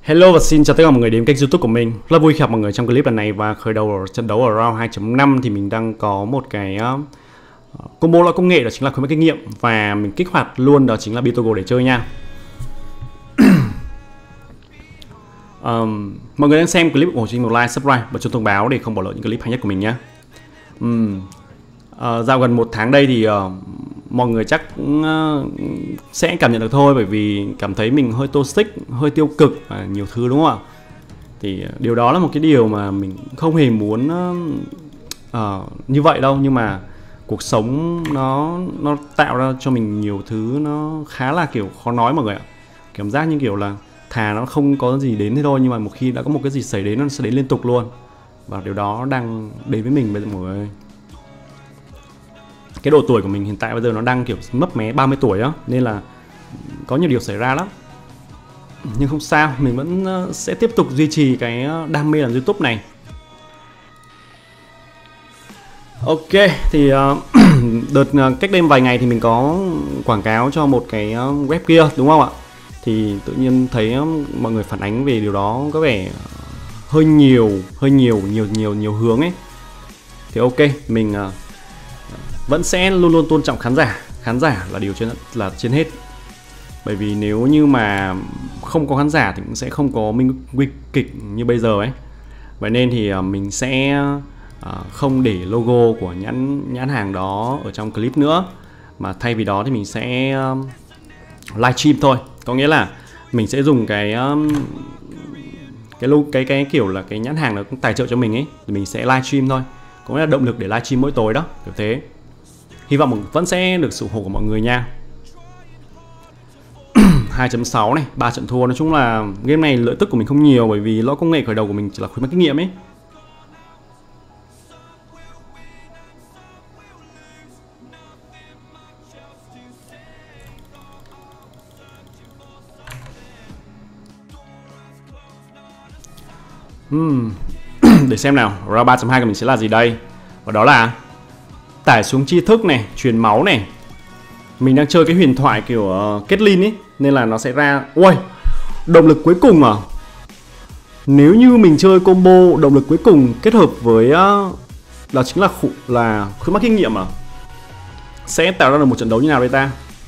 Hello và xin chào tất cả mọi người đến kênh YouTube của mình. Rất vui khi gặp mọi người trong clip lần này và khởi đầu ở trận đấu ở round 2.5 thì mình đang có một cái combo loại công nghệ, đó chính là khuyến mãi kinh nghiệm và mình kích hoạt luôn đó chính là Bitogo để chơi nha. Mọi người đang xem clip ủng hộ cho mình một like, subscribe và chuông thông báo để không bỏ lỡ những clip hay nhất của mình nhé. Dạo gần một tháng đây thì mọi người chắc cũng sẽ cảm nhận được thôi, bởi vì cảm thấy mình hơi toxic, hơi tiêu cực và nhiều thứ, đúng không ạ? Thì điều đó là một cái điều mà mình không hề muốn như vậy đâu, nhưng mà cuộc sống nó tạo ra cho mình nhiều thứ nó khá là kiểu khó nói mọi người ạ. Cảm giác như kiểu là thà nó không có gì đến thế thôi, nhưng mà một khi đã có một cái gì xảy đến nó sẽ đến liên tục luôn, và điều đó đang đến với mình bây giờ mọi người. Cái độ tuổi của mình hiện tại bây giờ nó đang kiểu mấp mé 30 tuổi á, nên là có nhiều điều xảy ra lắm. Nhưng không sao, mình vẫn sẽ tiếp tục duy trì cái đam mê làm YouTube này. Ok, thì đợt cách đây vài ngày thì mình có quảng cáo cho một cái web kia, đúng không ạ? Thì tự nhiên thấy mọi người phản ánh về điều đó có vẻ hơi nhiều hướng ấy. Thì ok, mình vẫn sẽ luôn luôn tôn trọng khán giả là điều trên hết. Bởi vì nếu như mà không có khán giả thì cũng sẽ không có nguy kịch như bây giờ ấy. Vậy nên thì mình sẽ không để logo của nhãn hàng đó ở trong clip nữa, mà thay vì đó thì mình sẽ livestream thôi. Có nghĩa là mình sẽ dùng cái kiểu là cái nhãn hàng nó cũng tài trợ cho mình ấy, thì mình sẽ livestream thôi. Có nghĩa là động lực để livestream mỗi tối đó, kiểu thế. Hy vọng vẫn sẽ được sự ủng hộ của mọi người nha. 2.6 này, 3 trận thua. Nói chung là game này lợi tức của mình không nhiều, bởi vì lỗi công nghệ khởi đầu của mình chỉ là khuyến mãi kinh nghiệm ấy. Để xem nào, round 3.2 của mình sẽ là gì đây. Và đó là tải xuống tri thức này, truyền máu này. Mình đang chơi cái huyền thoại kiểu kết linh ấy, nên là nó sẽ ra. Ui, động lực cuối cùng à. Nếu như mình chơi combo động lực cuối cùng kết hợp với đó chính là khuyến mãi kinh nghiệm à, sẽ tạo ra được một trận đấu như nào đây ta?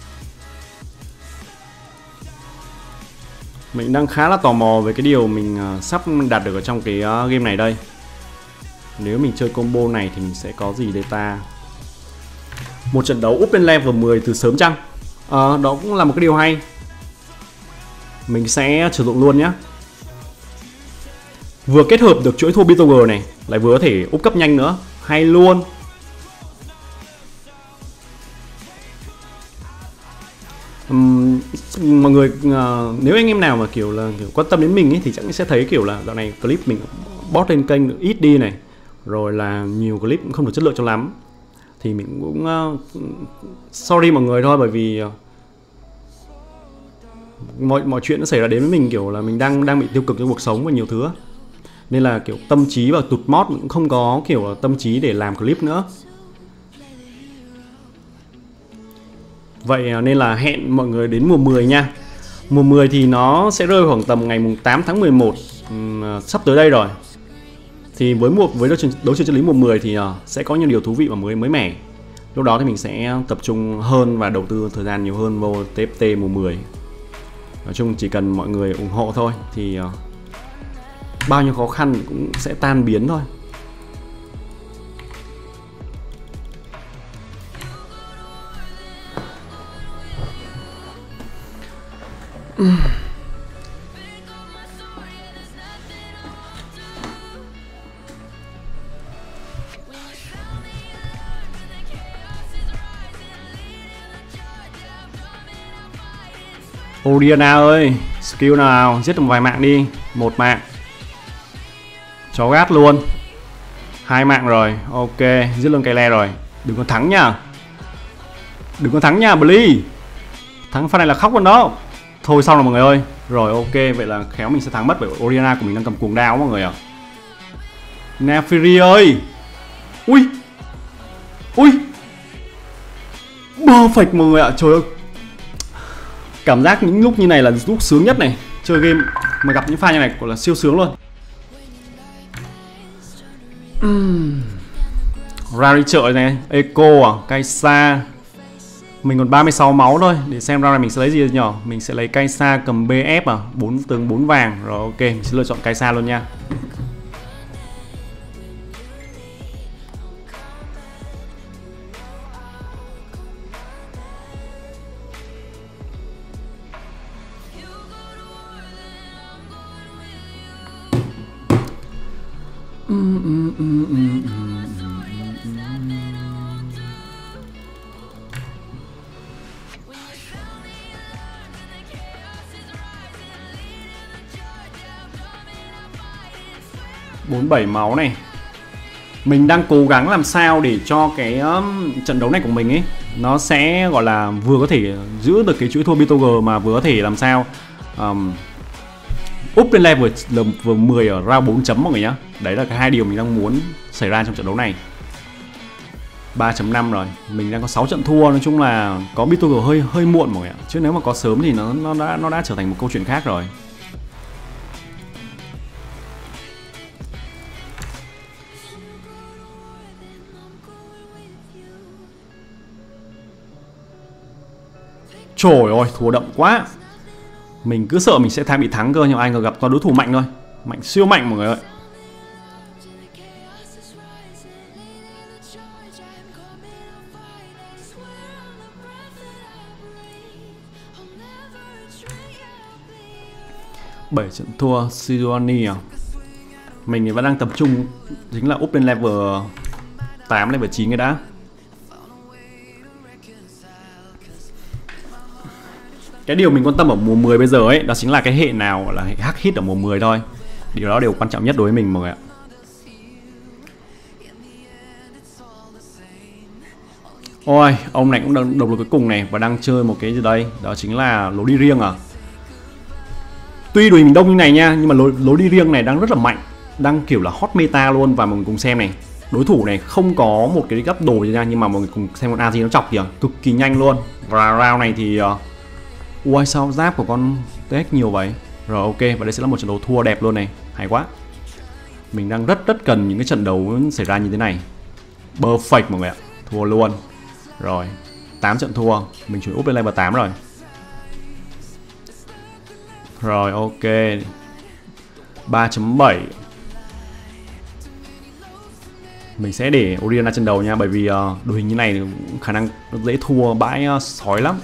Mình đang khá là tò mò về cái điều mình sắp đạt được ở trong cái game này đây. Nếu mình chơi combo này thì mình sẽ có gì đây ta? Một trận đấu up lên level 10 từ sớm chăng? Đó cũng là một cái điều hay. Mình sẽ sử dụng luôn nhé. Vừa kết hợp được chuỗi thua Bitogo này, lại vừa có thể up cấp nhanh nữa. Hay luôn. Mọi người nếu anh em nào mà kiểu quan tâm đến mình ấy, thì chắc sẽ thấy kiểu là dạo này clip mình post lên kênh ít đi này, rồi là nhiều clip cũng không được chất lượng cho lắm. Thì mình cũng sorry mọi người thôi, bởi vì mọi chuyện nó xảy ra đến với mình kiểu là mình đang bị tiêu cực trong cuộc sống và nhiều thứ, nên là kiểu tâm trí và tụt mót, cũng không có kiểu là tâm trí để làm clip nữa. Vậy nên là hẹn mọi người đến mùa 10 nha. Mùa 10 thì nó sẽ rơi khoảng tầm ngày 8 tháng 11, sắp tới đây rồi. Thì với đấu trường chân lý mùa 10 thì sẽ có nhiều điều thú vị và mới mẻ. Lúc đó thì mình sẽ tập trung hơn và đầu tư thời gian nhiều hơn vô TFT mùa 10. Nói chung chỉ cần mọi người ủng hộ thôi thì bao nhiêu khó khăn cũng sẽ tan biến thôi. Oriana ơi, skill nào giết được vài mạng đi. 1 mạng, chó gát luôn. 2 mạng rồi, ok, giết luôn cây le rồi. Đừng có thắng nha, đừng có thắng nha Bly. Thắng pha này là khóc luôn đó. Thôi xong rồi mọi người ơi. Rồi ok, vậy là khéo mình sẽ thắng mất, bởi Oriana của mình đang cầm cuồng đao mọi người ạ. Nefiri ơi. Ui, ui, perfect mọi người ạ. Trời ơi, cảm giác những lúc như này là lúc sướng nhất này. Chơi game Mà gặp những pha như này gọi là siêu sướng luôn. Ra đi chợ này, Eco à, Kai'Sa. Mình còn 36 máu thôi. Để xem round này mình sẽ lấy gì nhỉ? Mình sẽ lấy Kai'Sa cầm BF à, 4 tướng 4 vàng. Rồi ok, mình sẽ lựa chọn Kai'Sa luôn nha. Bốn 7 máu này. Mình đang cố gắng làm sao để cho cái trận đấu này của mình ấy nó sẽ gọi là vừa có thể giữ được cái chuỗi thua BTG mà vừa có thể làm sao up lên level 10 ở round 4 chấm mọi người nhá. Đấy là cái hai điều mình đang muốn xảy ra trong trận đấu này. 3.5 rồi, mình đang có 6 trận thua, nói chung là có BTG hơi muộn mọi người ạ. Chứ nếu mà có sớm thì nó đã trở thành một câu chuyện khác rồi. Trời ơi, thua đậm quá. Mình cứ sợ mình sẽ bị thắng cơ, nhưng ai ngờ gặp toàn đối thủ mạnh thôi. Mạnh siêu mạnh mọi người ơi. Bảy trận thua Sidoani à. Mình thì vẫn đang tập trung chính là up lên level 8, level 9 cái đã. Cái điều mình quan tâm ở mùa 10 bây giờ ấy, đó chính là cái hệ nào là hệ hack hit ở mùa 10 thôi. Điều đó đều quan trọng nhất đối với mình mọi người ạ. Ôi, ông này cũng đang độc lực cuối cùng này và đang chơi một cái gì đây? Đó chính là lối đi riêng à. Tuy đội mình đông như này nha, nhưng mà lối đi riêng này đang rất là mạnh, đang kiểu là hot meta luôn. Và mọi người cùng xem này, đối thủ này không có một cái gấp đồ gì nha, nhưng mà mọi người cùng xem con AZ nó chọc kìa, cực kỳ nhanh luôn. Và round này thì ui sao giáp của con TX nhiều vậy. Rồi ok, và đây sẽ là một trận đấu thua đẹp luôn này, hay quá. Mình đang rất cần những cái trận đấu xảy ra như thế này. Perfect mọi người ạ, thua luôn. Rồi, 8 trận thua, mình chuyển up lên level 8 rồi. Rồi ok, 3.7. Mình sẽ để Orion ra trên đầu nha, bởi vì đội hình như này khả năng dễ thua bãi sói lắm.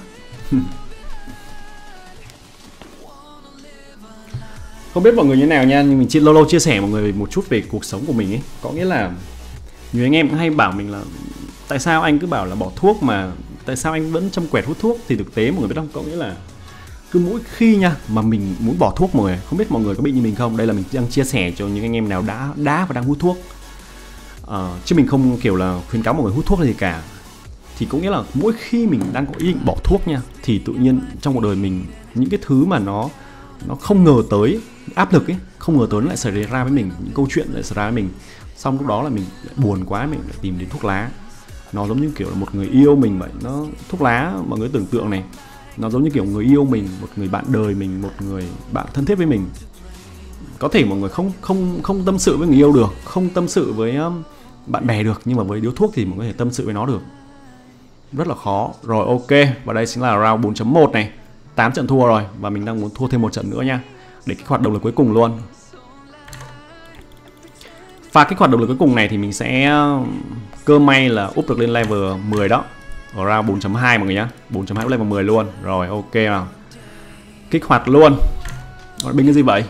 Không biết mọi người như thế nào nha, nhưng mình lâu chia sẻ mọi người một chút về cuộc sống của mình ấy. Có nghĩa là nhiều anh em cũng hay bảo mình là tại sao anh cứ bảo là bỏ thuốc mà tại sao anh vẫn chăm quẹt hút thuốc. Thì thực tế mọi người biết không, có nghĩa là cứ mỗi khi nha mà mình muốn bỏ thuốc mọi người, không biết mọi người có bị như mình không. Đây là mình đang chia sẻ cho những anh em nào đã và đang hút thuốc, chứ mình không kiểu là khuyến cáo mọi người hút thuốc gì cả. Thì có nghĩa là mỗi khi mình đang có ý định bỏ thuốc nha, thì tự nhiên trong cuộc đời mình những cái thứ mà nó không ngờ tới, áp lực ấy, không ngờ tới nó lại xảy ra với mình, những câu chuyện lại xảy ra với mình. Xong lúc đó là mình lại buồn quá, mình lại tìm đến thuốc lá. Nó giống như kiểu là một người yêu mình vậy. Nó thuốc lá mọi người tưởng tượng này, nó giống như kiểu người yêu mình, một người bạn đời mình, một người bạn thân thiết với mình. Có thể mọi người không tâm sự với người yêu được, không tâm sự với bạn bè được, nhưng mà với điếu thuốc thì mọi người có thể tâm sự với nó được. Rất là khó. Rồi ok, và đây chính là round 4.1 này, 8 trận thua rồi, và mình đang muốn thua thêm một trận nữa nha, để kích hoạt động lực cuối cùng luôn. Pha kích hoạt động lực cuối cùng này thì mình sẽ cơ may là up được lên level 10 đó, ở round 4.2 mọi người nhá. 4.2 up level 10 luôn. Rồi ok nào, kích hoạt luôn. Binh cái gì vậy?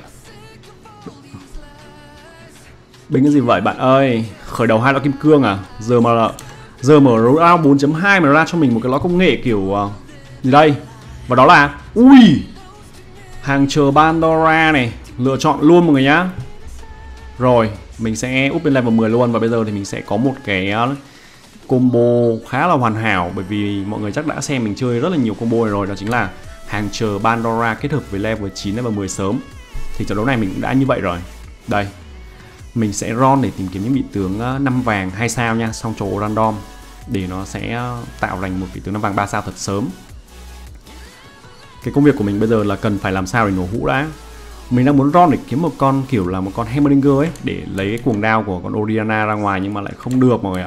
Binh cái gì vậy bạn ơi? Khởi đầu 2 loại kim cương à? Giờ mở round 4.2 mà ra cho mình một cái lõi công nghệ kiểu gì đây? Và đó là ui, hàng chờ Pandora này, lựa chọn luôn mọi người nhá. Rồi mình sẽ up lên level 10 luôn. Và bây giờ thì mình sẽ có một cái combo khá là hoàn hảo, bởi vì mọi người chắc đã xem mình chơi rất là nhiều combo này rồi. Đó chính là hàng chờ Pandora kết hợp với level 9, level 10 sớm. Thì trận đấu này mình cũng đã như vậy rồi. Đây, mình sẽ run để tìm kiếm những vị tướng 5 vàng 2 sao nha, xong trổ random để nó sẽ tạo thành một vị tướng 5 vàng 3 sao thật sớm. Cái công việc của mình bây giờ là cần phải làm sao để nổ hũ đã. Mình đang muốn ron để kiếm một con kiểu là một con Hammerdinger ấy, để lấy cái cuồng đao của con Oriana ra ngoài, nhưng mà lại không được mọi người ạ.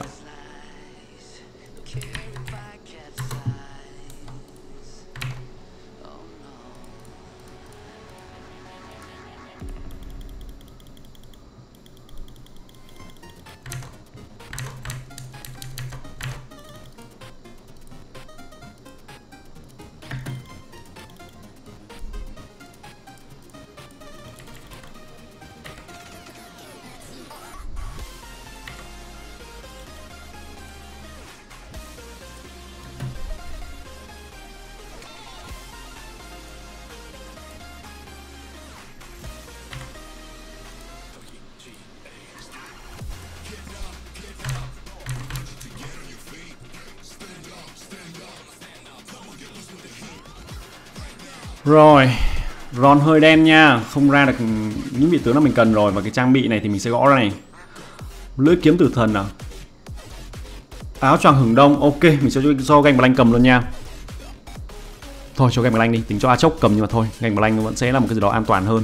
Rồi, ron hơi đen nha, không ra được những vị tướng nào mình cần rồi. Và cái trang bị này thì mình sẽ gõ ra này. Lưỡi kiếm tử thần à, áo choàng hừng đông, ok, mình sẽ cho Ganh Blanc cầm luôn nha. Thôi cho Ganh Blanc đi, tính cho Aatrox cầm nhưng mà thôi, Ganh Blanc vẫn sẽ là một cái gì đó an toàn hơn.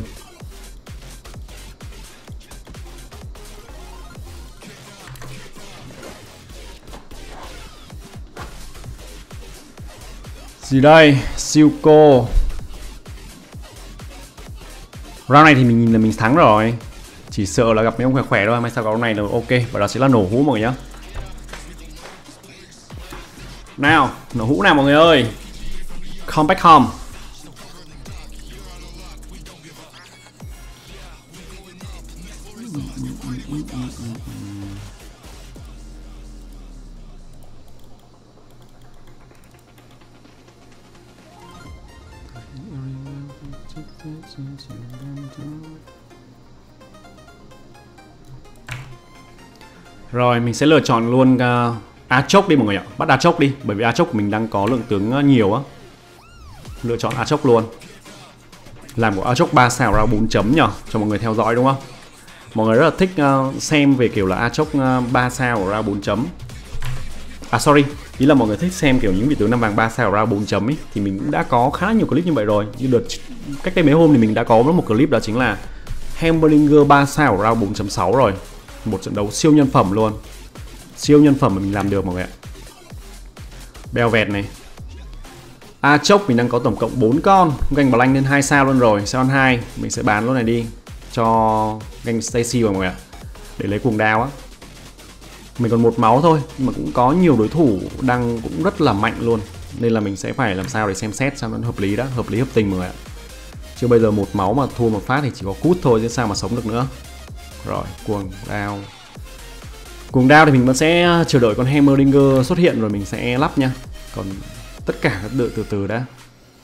Gì đây, Silco. Round này thì mình nhìn là mình thắng rồi. Chỉ sợ là gặp mấy ông khỏe khỏe thôi. May sao round này là ok. Và đó sẽ là nổ hũ mọi người nhá. Nào, nổ hũ nào mọi người ơi. Come back home. Rồi mình sẽ lựa chọn luôn Aatrox đi mọi người ạ. Bắt Aatrox đi, bởi vì Aatrox của mình đang có lượng tướng nhiều á. Lựa chọn Aatrox luôn. Làm của Aatrox 3 sao ra 4 chấm nhờ, cho mọi người theo dõi đúng không? Mọi người rất là thích xem về kiểu là Aatrox 3 sao ra 4 chấm. À sorry, ý là mọi người thích xem kiểu những vị tướng 5 vàng 3 sao ra 4 chấm ấy. Thì mình cũng đã có khá nhiều clip như vậy rồi. Như đợt cách đây mấy hôm thì mình đã có một clip, đó chính là Hammerdinger 3 sao ra 4.6 rồi. Một trận đấu siêu nhân phẩm luôn. Siêu nhân phẩm mà mình làm được mọi người ạ. Belvet này. Aatrox mình đang có tổng cộng 4 con. Ganh Blanc lên 2 sao luôn rồi. Sao 2 mình sẽ bán luôn này đi cho Ganh Stacy mọi người ạ, để lấy cuồng đao á. Mình còn 1 máu thôi, nhưng mà cũng có nhiều đối thủ đang cũng rất là mạnh luôn, nên là mình sẽ phải làm sao để xem xét sao nó hợp lý đã, hợp lý hợp tình mọi người ạ. Chứ bây giờ 1 máu mà thua một phát thì chỉ có cút thôi chứ sao mà sống được nữa. Rồi, cuồng đao. Cuồng đao thì mình vẫn sẽ chờ đợi con Hammerdinger xuất hiện rồi mình sẽ lắp nha. Còn tất cả các đợi từ từ đã.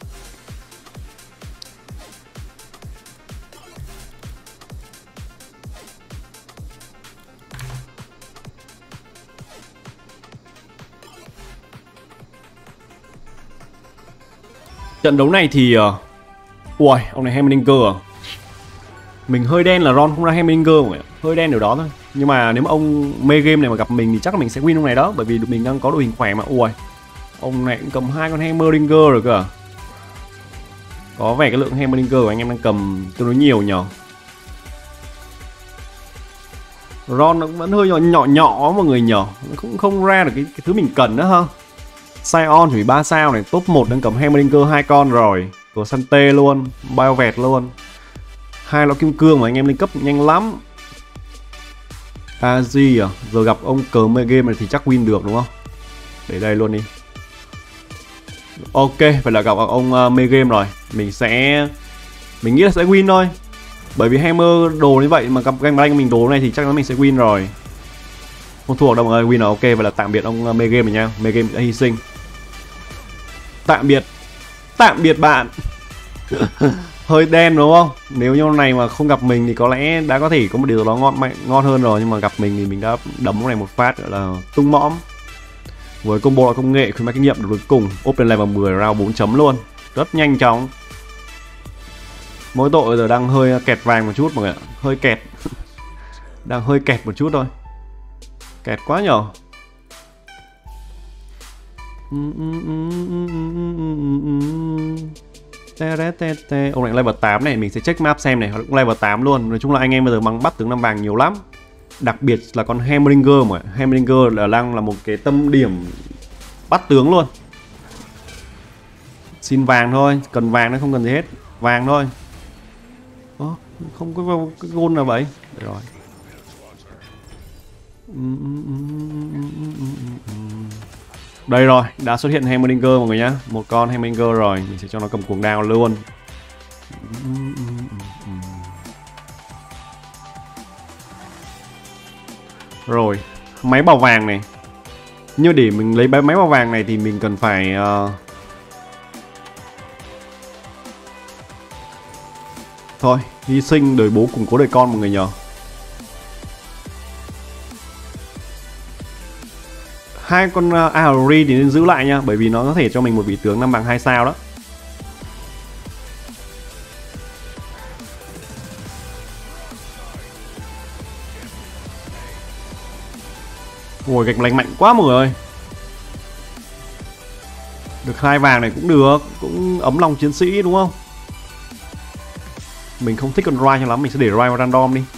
Trận đấu này thì ui, ông này Hammerdinger à? Mình hơi đen là Ron không ra Hammerdinger mọi người. Hơi đen điều đó thôi. Nhưng mà nếu mà ông mê game này mà gặp mình thì chắc là mình sẽ win ông này đó, bởi vì mình đang có đội hình khỏe mà. Ui, ông này cũng cầm 2 con Hammerdinger rồi cơ. Có vẻ cái lượng Hammerdinger của anh em đang cầm tương đối nhiều nhờ. Ron nó vẫn hơi nhỏ mọi người nhờ. Nó cũng không ra được cái thứ mình cần nữa ha. Sion chỉ 3 sao này, top 1 đang cầm Hammerdinger 2 con rồi. Của Sante luôn, Belvet luôn. 2 lọ kim cương mà anh em lên cấp nhanh lắm. Azi à, giờ gặp ông cờ mê game này thì chắc win được đúng không? Để đây luôn đi. Ok, phải là gặp ông mê game rồi. Mình nghĩ là sẽ win thôi. Bởi vì Hammer đồ như vậy mà gặp Ganh Blanc mình đồ này thì chắc chắn mình sẽ win rồi. Không thua đâu mọi người, win rồi. Ok, vậy là tạm biệt ông mê game này nha. Mê game đã hy sinh. Tạm biệt bạn. Hơi đen đúng không? Nếu như này mà không gặp mình thì có lẽ đã có thể có một điều đó ngon hơn rồi, nhưng mà gặp mình thì mình đã đấm cái này một phát gọi là tung mõm. Với combo công nghệ khuyến mãi kinh nghiệm được cuối cùng, open level 10 round 4 chấm luôn. Rất nhanh chóng. Mỗi tội giờ đang hơi kẹt vàng một chút mọi người ạ, hơi kẹt. Đang hơi kẹt một chút thôi. Kẹt quá nhở. Ông này level 8 này, mình sẽ check map xem này, cũng level 8 luôn. Nói chung là anh em bây giờ bằng bắt tướng 5 vàng nhiều lắm. Đặc biệt là con Hambringer mà. Hambringer đang là một cái tâm điểm bắt tướng luôn. Xin vàng thôi, cần vàng nó không cần gì hết. Vàng thôi. Không có cái gold nào vậy. Để rồi. Đây rồi, đã xuất hiện Hambringer mọi người nhá. Một con Hambringer rồi, mình sẽ cho nó cầm cuồng đao luôn. Rồi, máy bảo vàng này. Nhưng để mình lấy máy bảo vàng này thì mình cần phải thôi, hy sinh đời bố củng cố đời con mọi người nhờ. Hai con Ahri thì nên giữ lại nha, bởi vì nó có thể cho mình một vị tướng 5 bằng 2 sao đó. Ôi gạch lành mạnh quá mọi người ơi. Được 2 vàng này cũng được, cũng ấm lòng chiến sĩ đúng không? Mình không thích con Rai cho lắm, mình sẽ để Rai random đi.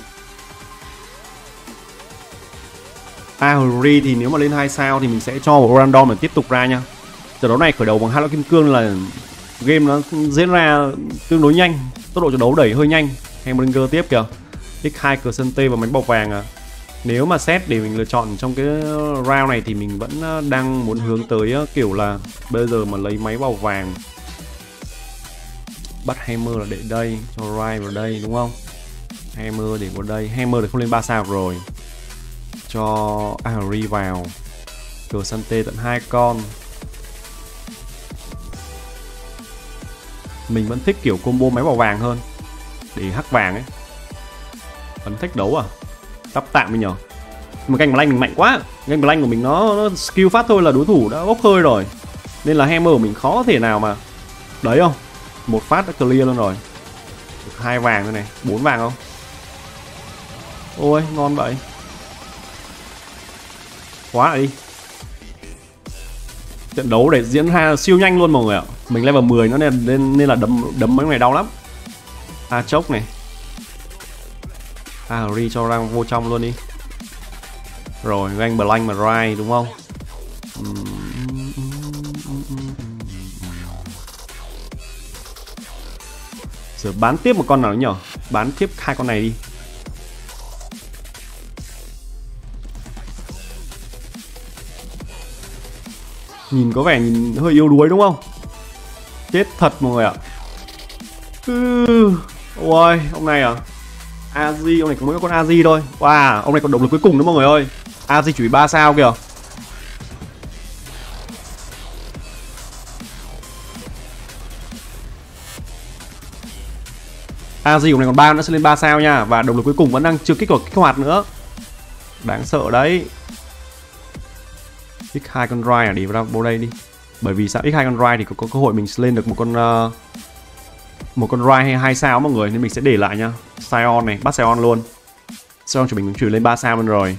Ahri thì nếu mà lên 2 sao thì mình sẽ cho một random để tiếp tục ra nha. Trận đấu này khởi đầu bằng 2 loại kim cương là game nó diễn ra tương đối nhanh, tốc độ trận đấu đẩy hơi nhanh. Hambringer tiếp kìa, x2 cờ sân tê và máy bọc vàng à. Nếu mà xét để mình lựa chọn trong cái round này thì mình vẫn đang muốn hướng tới kiểu là bây giờ mà lấy máy vào vàng, bắt Hammer là để đây, cho Rai vào đây đúng không? Hammer để vào đây, Hammer thì không lên 3 sao rồi. Cho Ahri vào, cờ săn tê tận 2 con. Mình vẫn thích kiểu combo máy vào vàng hơn, để hắc vàng ấy. Ấn thách đấu à? Tắp tạm đi nhờ. Mà canh blank mình mạnh quá. Canh blank của mình nó skill phát thôi là đối thủ đã bốc hơi rồi. Nên là Hammer của mình khó thể nào mà. Đấy không? Một phát đã clear luôn rồi. Được 2 vàng thôi này, 4 vàng không? Ôi ngon vậy. Quá lại đi. Trận đấu để diễn ra siêu nhanh luôn mọi người ạ. Mình level 10 nó nên là đấm mấy này đau lắm. Chốc này. Ahri cho ra vô trong luôn đi. Rồi ganh blank mà Rai đúng không? Giờ bán tiếp một con nào nhỉ? Bán tiếp 2 con này đi. Nhìn có vẻ hơi yếu đuối đúng không? Chết thật mọi người ạ. Ôi, ông này à? Azi, ông này có mỗi con Azi thôi. Wow, ông này còn động lực cuối cùng nữa mọi người ơi. Azi chỉ 3 sao kìa. Azi ông này còn 3 nữa sẽ lên 3 sao nha. Và động lực cuối cùng vẫn đang chưa kích hoạt nữa. Đáng sợ đấy. X2 con Rai à, đi vào đây đi. Bởi vì sao X2 con Rai thì có cơ hội mình lên được một con Rai hay 2 sao mọi người, nên mình sẽ để lại nha. Sion này, bắt Sion luôn. Sion của mình cũng chuyển lên 3 sao luôn rồi.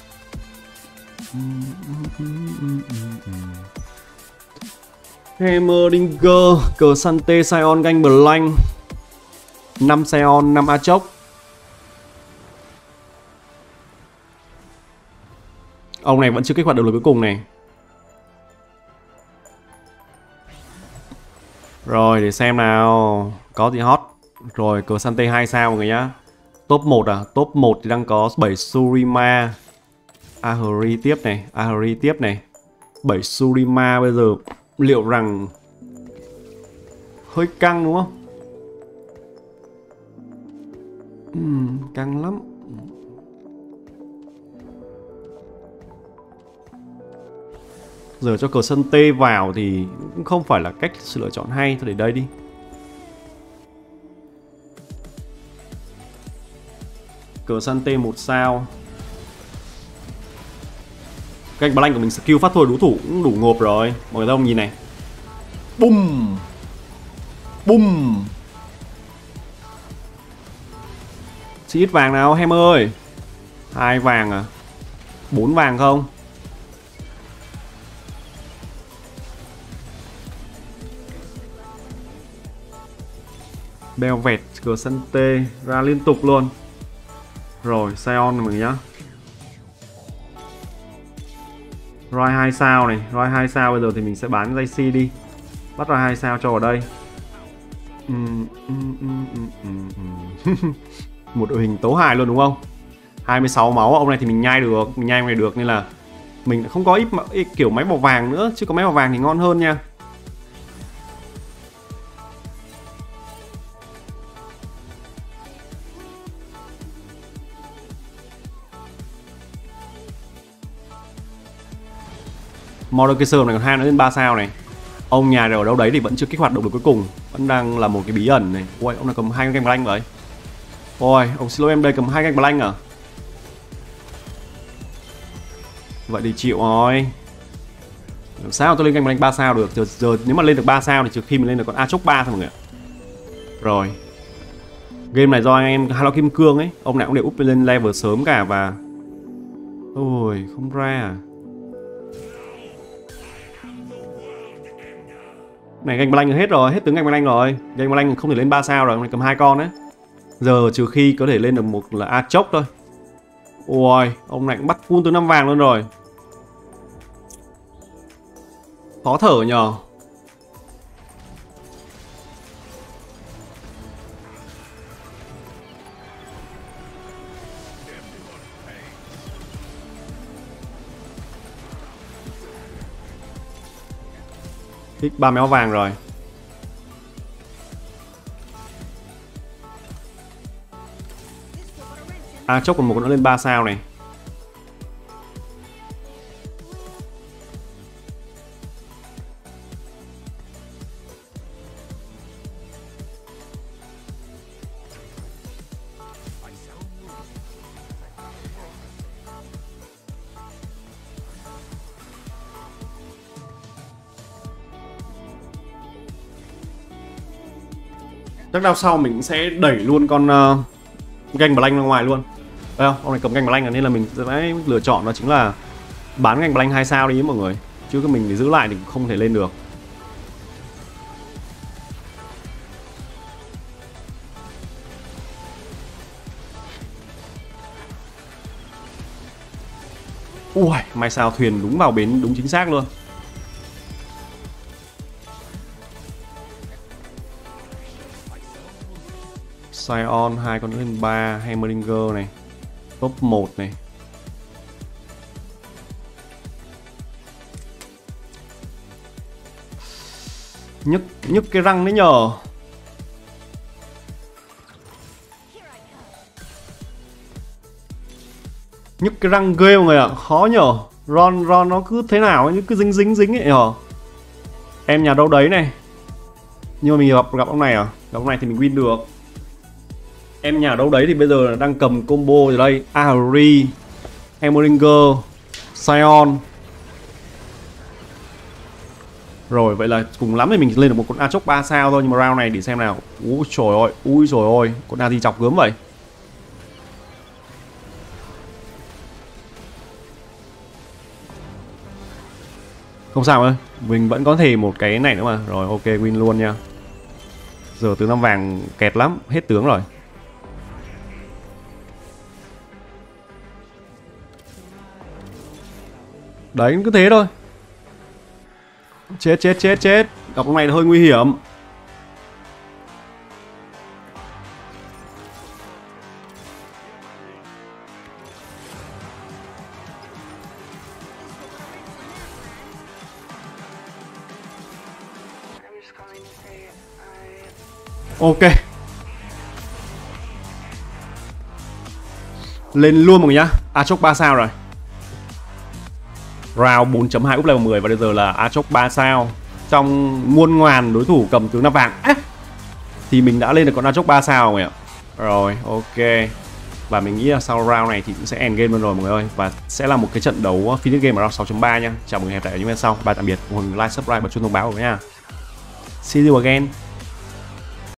Hammerdinger, cờ Sante, Sion, ganh Blank. 5 Sion, 5 Achok. Ông này vẫn chưa kích hoạt động lực cuối cùng này. Rồi để xem nào. Có gì hot. Rồi cờ Sante 2 sao mọi người nhá. Top 1 à? Top 1 thì đang có 7 Surima. Ahri tiếp này. Ahri tiếp này. 7 Surima bây giờ liệu rằng hơi căng đúng không? Căng lắm. Giờ cho cờ sân tê vào thì cũng không phải là cách sự lựa chọn hay. Thôi để đây đi. Cờ sân tê 1 sao. Canh blank của mình skill phát thôi đối thủ cũng đủ ngộp rồi. Mọi người thấy không, nhìn này. Bum. Bum. Chỉ ít vàng nào Hammer ơi. 2 vàng à? 4 vàng không? Belvet, Crescente ra liên tục luôn. Rồi, Sion mọi người nhá. Roi 2 sao này, Roi 2 sao bây giờ thì mình sẽ bán JC đi. Bắt Roi 2 sao cho vào đây. Một đội hình tấu hài luôn đúng không? 26 máu, ông này thì mình nhai được, mình nhai ông này được nên là mình không có ít kiểu máy màu vàng nữa, chứ có máy màu vàng thì ngon hơn nha. Mordekaiser này còn 2 nữa lên 3 sao này. Ông nhà ở đâu đấy thì vẫn chưa kích hoạt động được cuối cùng, vẫn đang là một cái bí ẩn này. Ôi, ông này cầm 2 ganh blank vậy. Ôi, ông xin lỗi em đây cầm 2 ganh blank à? Vậy thì chịu rồi. Làm sao tôi lên ganh blank 3 sao được? Giờ nếu mà lên được 3 sao thì trừ khi mình lên được con Aatrox 3 thôi mọi người ạ. Rồi. Game này do anh em Halo Kim Cương ấy, ông nào cũng đều up lên level sớm cả và ôi, không ra à. Này ganh blank hết rồi, hết tướng ganh blank rồi. Ganh blank không thể lên 3 sao rồi, ông này cầm 2 con đấy. Giờ trừ khi có thể lên được một là Aatrox thôi. Ôi, ông này cũng bắt full tướng 5 vàng luôn rồi. Khó thở nhờ. Thích 3 méo vàng rồi. Aatrox còn một con nữa lên 3 sao này. Chắc đao sau mình sẽ đẩy luôn con ganh blank ra ngoài luôn. Thấy không? Ông này cầm ganh blank nên là mình sẽ lựa chọn đó chính là bán ganh blank 2 sao đi mọi người. Chứ cái mình để giữ lại thì không thể lên được. Ui, may sao thuyền đúng vào bến đúng chính xác luôn. Sion 2 con nữa lên 3, Hammerdinger này. Top 1 này. Nhức cái răng đấy nhờ. Nhức cái răng ghê mọi người ạ, khó nhờ. Ron nó cứ thế nào ấy, cứ dính ấy nhờ. Em nhà đâu đấy này. Nhưng mà mình gặp ông này à? Gặp ông này thì mình win được. Em nhà đâu đấy thì bây giờ đang cầm combo rồi đây. Ahri, Hammerdinger, Sion. Rồi vậy là cùng lắm thì mình lên được một con Aatrox 3 sao thôi. Nhưng mà round này để xem nào. Ui trời ơi, con nào gì chọc gớm vậy. Không sao ơi, mình vẫn có thể một cái này nữa mà. Rồi ok, win luôn nha. Giờ tướng 5 vàng kẹt lắm, hết tướng rồi. Đấy, cứ thế thôi. Chết. Gặp con này hơi nguy hiểm. Ok. Lên luôn mọi người nhá. Aatrox 3 sao rồi. Round 4.2 up level 10 và bây giờ là Aatrox 3 sao. Trong muôn ngàn đối thủ cầm tướng 5 vàng thì mình đã lên được con Aatrox 3 sao rồi ạ. Rồi ok. Và mình nghĩ là sau round này thì cũng sẽ end game luôn rồi mọi người ơi. Và sẽ là một cái trận đấu finish game ở round 6.3 nha. Chào mọi người hẹn gặp lại ở những video sau. Bye tạm biệt. Like, subscribe và chuông thông báo của nha. See you again.